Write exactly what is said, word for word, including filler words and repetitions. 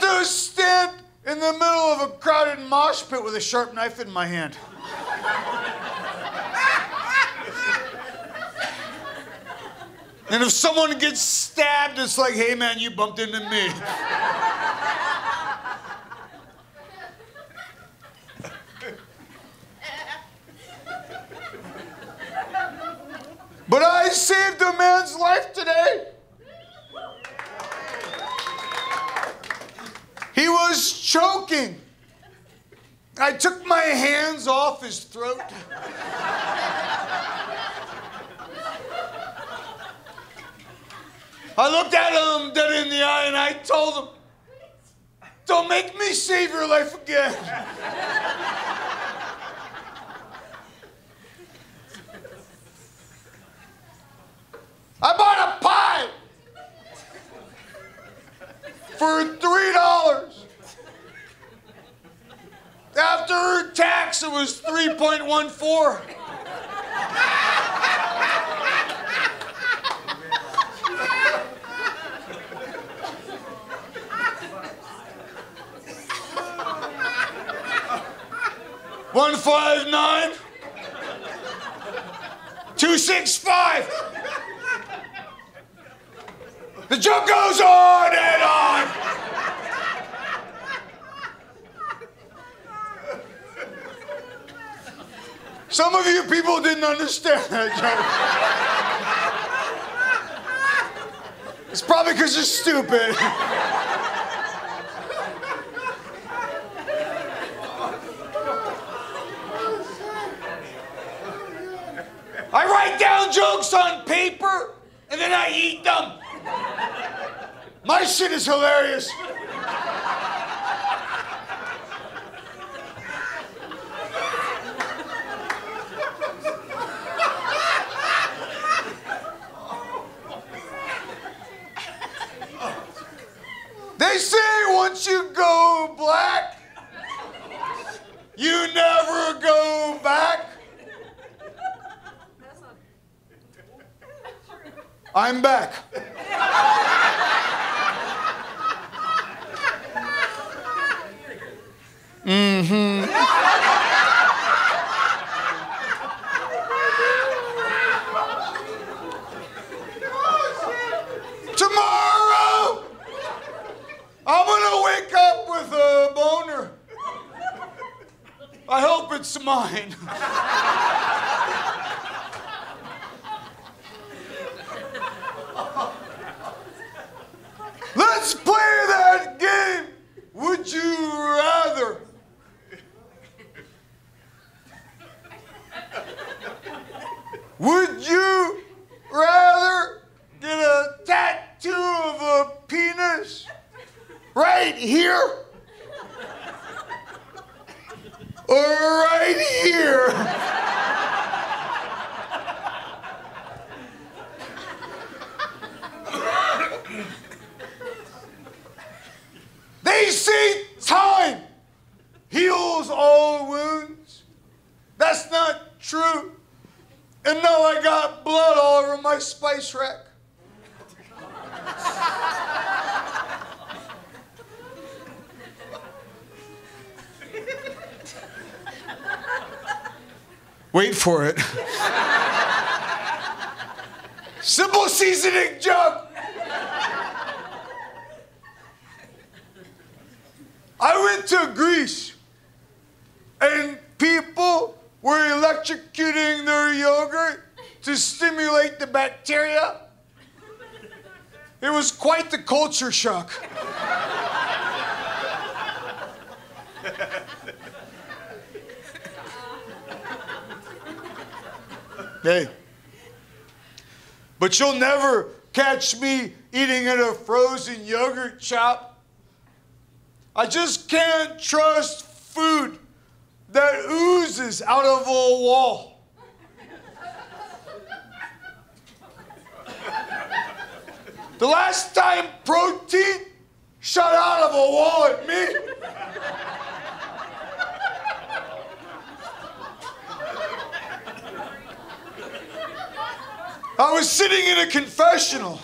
to stand in the middle of a crowded mosh pit with a sharp knife in my hand. And if someone gets stabbed, it's like, hey man, you bumped into me. But I saved a man's life today. He was choking. I took my hands off his throat. I looked at him dead in the eye and I told him, don't make me save your life again. I bought a pie for three dollars. After tax, it was three point one four. One five nine, two six five. The joke goes on and on. Some of you people didn't understand that joke. It's probably because you're stupid. I write down jokes on paper and then I eat them. My shit is hilarious. They say once you go black, you never go back. I'm back. Mm-hmm. Tomorrow, I'm gonna wake up with a boner. I hope it's mine. Let's play that game. Would you rather? Would you rather get a tattoo of a penis right here or right here? They say time heals all wounds. That's not true. And now I got blood all over my spice rack. Wait for it. Simple seasoning joke. I went to Greece and people were electrocuting their yogurt to stimulate the bacteria. It was quite the culture shock. Hey, but you'll never catch me eating at a frozen yogurt shop. I just can't trust food that oozes out of a wall. The last time protein shot out of a wall at me, I was sitting in a confessional.